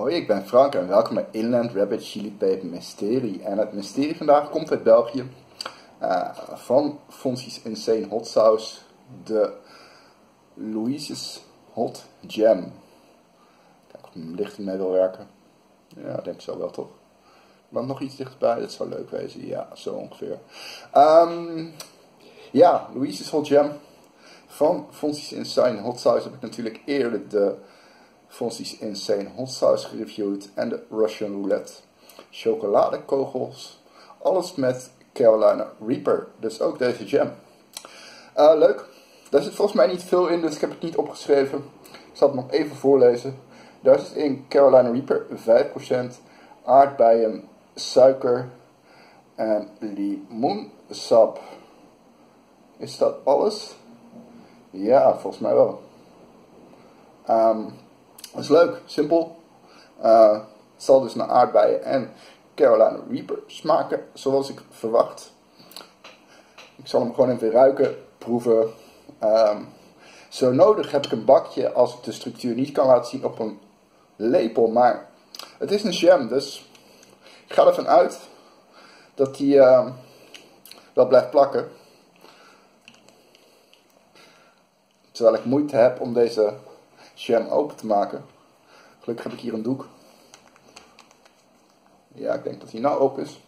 Hoi, ik ben Frank en welkom bij Inland Rabbit Chili Peper Mysterie. En het mysterie vandaag komt uit België. Van Fonzie's Insane Hot Sauce, de Louise's Hot Jam. Kijk of mijn licht ermee wil werken. Ja, ik denk zo wel toch. Want nog iets dichterbij, dat zou leuk wezen. Ja, zo ongeveer. Ja, Louise's Hot Jam. Van Fonzie's Insane Hot Sauce heb ik natuurlijk eerder de Fonzie's Insane Hot Sauce gereviewd en de Russian Roulette. Chocoladekogels. Alles met Carolina Reaper. Dus ook deze jam. Leuk. Daar zit volgens mij niet veel in, dus ik heb het niet opgeschreven. Ik zal het nog even voorlezen. Daar zit in Carolina Reaper 5%, aardbeien, suiker en limoensap. Is dat alles? Ja, volgens mij wel. Dat is leuk, simpel. Het zal dus naar aardbeien en Carolina Reaper smaken, zoals ik verwacht. Ik zal hem gewoon even ruiken, proeven. Zo nodig heb ik een bakje als ik de structuur niet kan laten zien op een lepel. Maar het is een jam, dus ik ga ervan uit dat die wel blijft plakken. Terwijl ik moeite heb om deze jam open te maken. Gelukkig heb ik hier een doek. Ja, ik denk dat hij nou open is.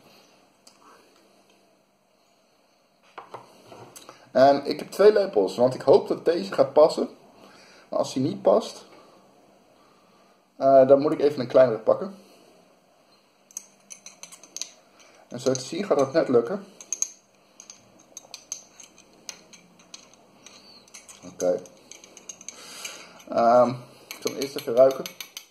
En ik heb 2 lepels, want ik hoop dat deze gaat passen. Maar als hij niet past, dan moet ik even een kleinere pakken. En zo te zien gaat dat net lukken. Oké. Ik zal hem eerst even ruiken.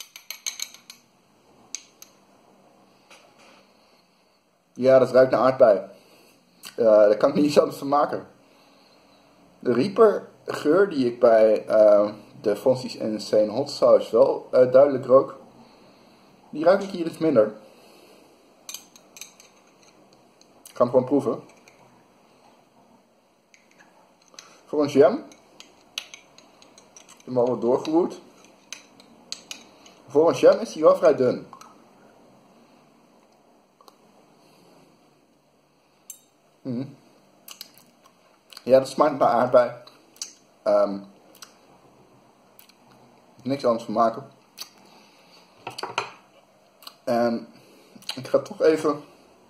Ja, dat ruikt naar aardbei. Daar kan ik niet iets anders van maken. De Reaper geur die ik bij de Fonzie's Insane Hot Sauce wel duidelijk rook, die ruik ik hier iets minder. Ik ga hem gewoon proeven. Voor een jam. Ik heb hem al wat doorgeroerd. Voor een jam is hij wel vrij dun. Ja, dat smaakt naar aardbei. Niks anders van maken. En ik ga toch even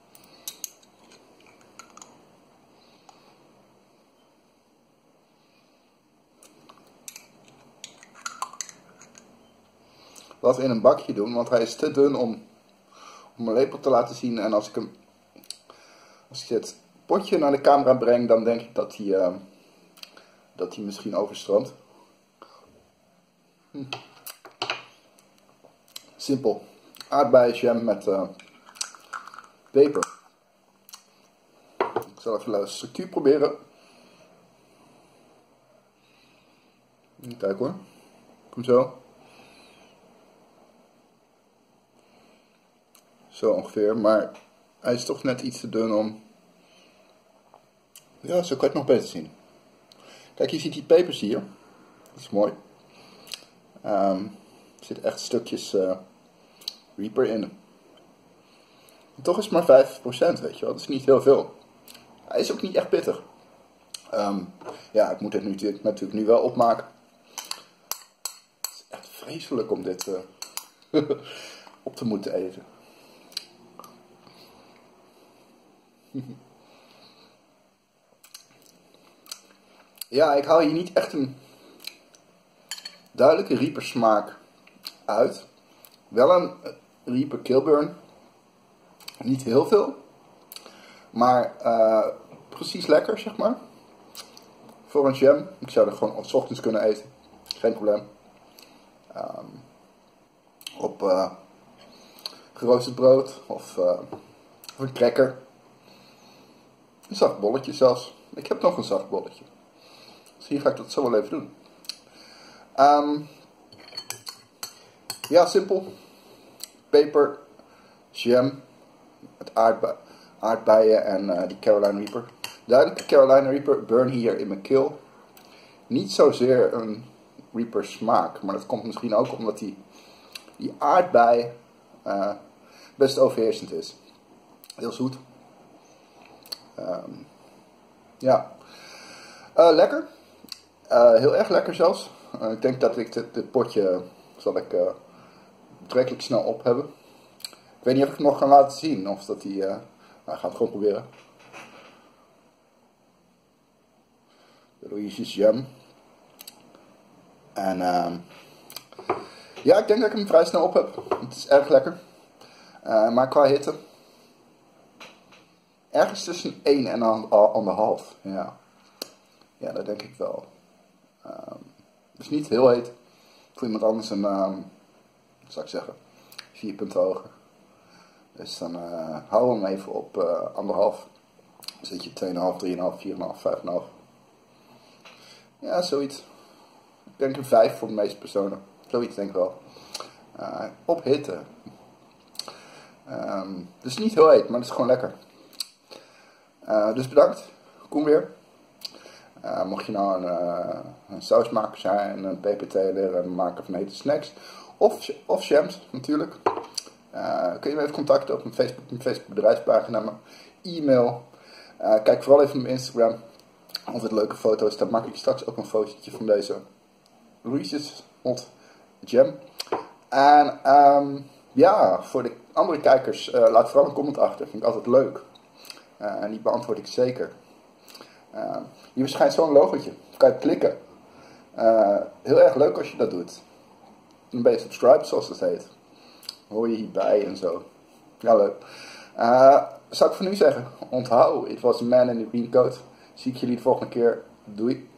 wat in een bakje doen, want hij is te dun om een lepel te laten zien. En als ik dit potje naar de camera breng, dan denk ik dat hij misschien overstroomt. Simpel. Aardbeienjam met peper. Ik zal even de structuur proberen. Kijk hoor. Komt zo. Zo ongeveer, maar hij is toch net iets te dun om. Ja, zo kan je het nog beter zien. Kijk, je ziet die pepers hier. Dat is mooi. Er zitten echt stukjes Reaper in. En toch is het maar 5%, weet je wel. Dat is niet heel veel. Hij is ook niet echt pittig. Ja, ik moet het natuurlijk nu wel opmaken. Het is echt vreselijk om dit op te moeten eten. Ja, ik haal hier niet echt een duidelijke Reaper smaak uit. Wel een Reaper Kilburn. Niet heel veel. Maar precies lekker, zeg maar. Voor een jam. Ik zou er gewoon 's ochtends kunnen eten. Geen probleem. Op geroosterd brood. Of een cracker. Een zacht bolletje zelfs. Ik heb nog een zacht bolletje. Dus hier ga ik dat zo wel even doen. Ja, simpel. Peper, jam, met aardbeien en die Carolina Reaper. Duidelijke Carolina Reaper burn hier in mijn keel. Niet zozeer een Reaper smaak, maar dat komt misschien ook omdat hij die aardbei best overheersend is. Heel zoet. Ja. Lekker. Heel erg lekker zelfs. Ik denk dat ik dit potje zal ik betrekkelijk snel op hebben. Ik weet niet of ik het nog kan laten zien. Of dat die... nou, ik ga het gewoon proberen. De Louise's Jam. En ja, ik denk dat ik hem vrij snel op heb. Het is erg lekker. Maar qua hitte... Ergens tussen 1 en 1,5. Ja. Ja, dat denk ik wel. Dus niet heel heet. Voor iemand anders een, zou ik zeggen, 4 punten hoger. Dus dan houden we hem even op 1,5. Dan zit je 2,5, 3,5, 4,5, 5,5. Ja, zoiets. Ik denk een 5 voor de meeste personen. Zoiets denk ik wel. Op hitte. Dus niet heel heet, maar het is gewoon lekker. Dus bedankt. Kom weer. Mocht je nou een sausmaker zijn, een PPT'er, een maker van hete snacks. Of jams natuurlijk. Kun je me even contacten op mijn Facebook bedrijfspagina. Mijn e-mail. Kijk vooral even op mijn Instagram. Altijd leuke foto's. Daar maak ik straks ook een fotootje van deze Louise's Hot Jam. En ja, voor de andere kijkers, laat vooral een comment achter. Vind ik altijd leuk. En die beantwoord ik zeker. Hier verschijnt zo'n logotje. Kan je klikken. Heel erg leuk als je dat doet. Dan ben je subscribed, zoals het heet. Hoor je hierbij en zo. Ja, leuk. Zou ik voor nu zeggen. Onthoud, it was a man in the green coat. Zie ik jullie de volgende keer. Doei.